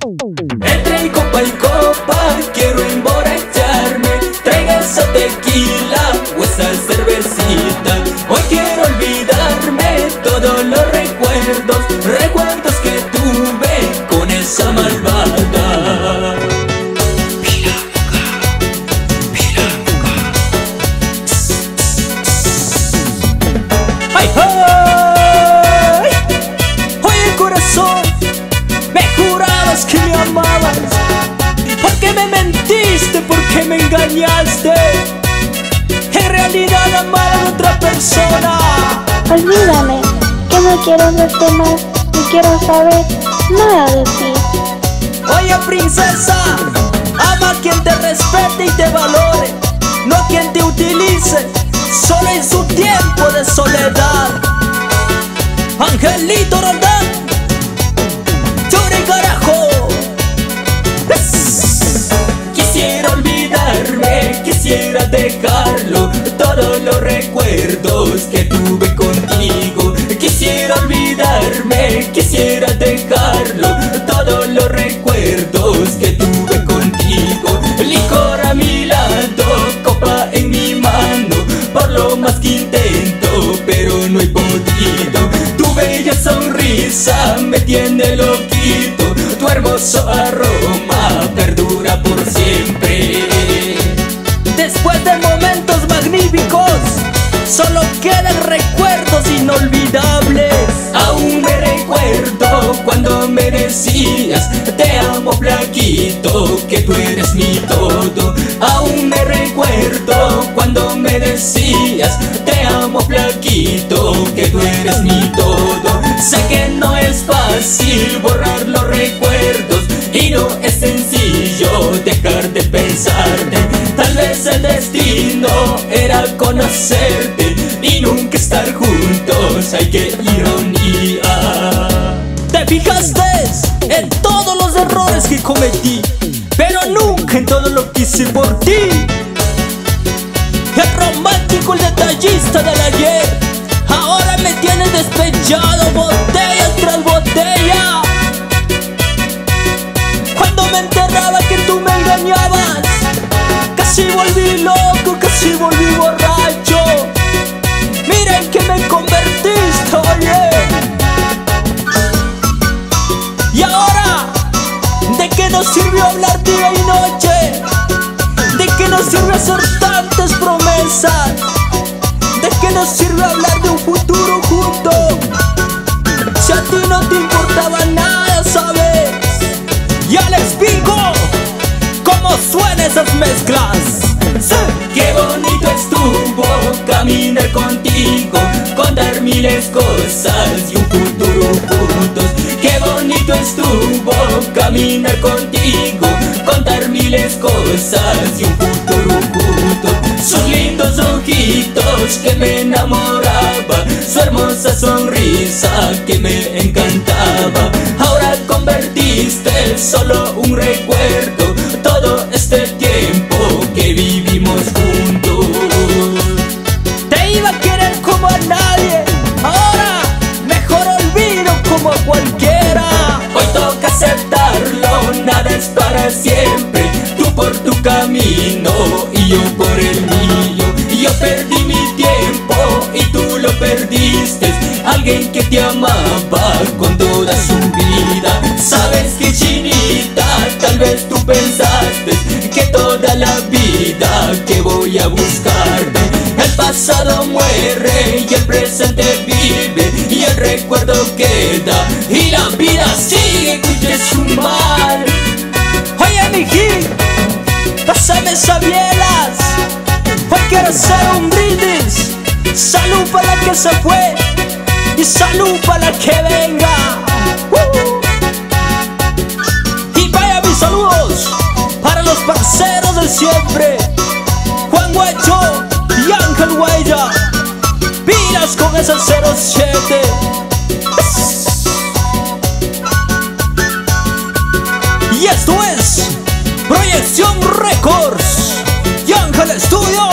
Entre copa y copa quiero emborracharme. Traiga esa tequila o esa cervecita. Hoy quiero olvidarme todos los recuerdos, recuerdos que tuve con esa malvada. ¡Ay, ay! Oye, corazón, me jurabas que me amabas. ¿Por qué me mentiste? ¿Por qué me engañaste? En realidad amaba a otra persona. Olvídame, que no quiero verte más, ni quiero saber nada de ti. Oye, princesa, ama a quien te respete y te valore, no a quien te utilice solo en su tiempo de soledad. Angelito Roldán, llore carajo. Quisiera olvidarme, quisiera dejarlo, todos los recuerdos que tuve contigo. Quisiera olvidarme, quisiera dejarlo, todos los recuerdos que tuve contigo. Licor a mi lado, copa en mi mano, por lo más que intento, pero no he podido. Tu bella sonrisa me tiene loquito, tu hermoso aroma perdura por siempre. Después de momentos magníficos, solo quedan recuerdos inolvidables. Aún me recuerdo cuando me decías: te amo flaquito, que tú eres mi todo. Aún me recuerdo cuando me decías: te amo flaquito, que tú eres mi todo. Sé que no es fácil borrar los recuerdos y no es sencillo dejar de pensarte. Tal vez el destino era conocerte y nunca estar juntos. ¡Ay, qué ironía! Te fijaste en todos los errores que cometí, pero nunca en todo lo que hice por ti. El romántico, el detallista del ayer, ahora me tienes despechado, botella tras botella. Cuando me enterraba que tú me engañabas, casi volví loco, casi volví borracho. Mira en qué me convertiste, oye. Y ahora, ¿de qué nos sirvió hablar día y noche? ¿De qué nos sirve hacer tantas promesas? ¿De qué nos sirve hablar de un futuro juntos? Si a ti no te importaba nada, ¿sabes? Y Alex Bingo, ¿cómo suenan esas mezclas? ¡Sí! Qué bonito estuvo caminar contigo, contar miles cosas y un futuro juntos. Qué bonito estuvo caminar contigo, contar miles cosas y un futuro juntos. Sus lindos ojitos que me enamoraba, su hermosa sonrisa que me encantaba. Ahora convertiste solo un recuerdo todo este tiempo que vivimos juntos. Te iba a querer como a nadie, ahora mejor olvido como a cualquiera. Hoy toca aceptarlo, nada es para siempre. Tú por tu camino y yo por el mío. Yo perdí mi tiempo y tú lo perdiste. Alguien que te amaba con toda su vida. Sabes que, chinita, tal vez tú pensaste que toda la vida que voy a buscarte. El pasado muere y el presente vive, y el recuerdo queda y la vida sigue, que es un mal. Oye, miji, pásame esas bielas, hoy quiero hacer un brindis. Salud para la que se fue y salud para la que venga. Y vaya mis saludos para los parceros de siempre, Juan Guacho y Ángel Huella. Pilas con ese 07. Y esto es Proyección Records y Ángel Studio.